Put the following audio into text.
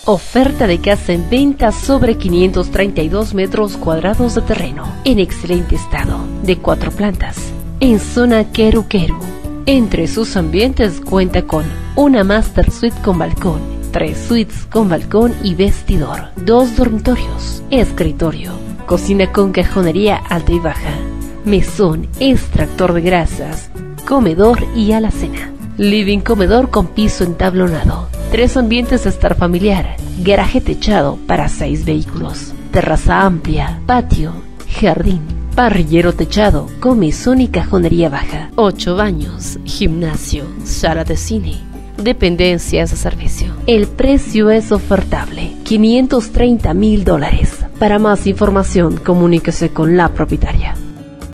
Oferta de casa en venta sobre 532 metros cuadrados de terreno, en excelente estado, de 4 plantas, en zona Quero Quero. Entre sus ambientes cuenta con una master suite con balcón, 3 suites con balcón y vestidor, 2 dormitorios, escritorio, cocina con cajonería alta y baja, mesón, extractor de grasas, comedor y alacena, living comedor con piso entablonado, 3 ambientes de estar familiar, garaje techado para 6 vehículos, terraza amplia, patio, jardín, parrillero techado con mesón y cajonería baja, 8 baños, gimnasio, sala de cine, dependencias de servicio. El precio es ofertable, $530,000. Para más información, comuníquese con la propietaria.